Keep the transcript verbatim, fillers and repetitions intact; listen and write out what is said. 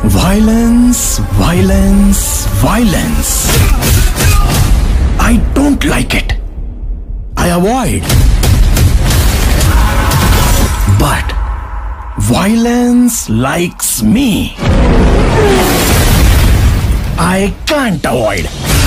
Violence, violence, violence. I don't like it. I avoid. But violence likes me. I can't avoid.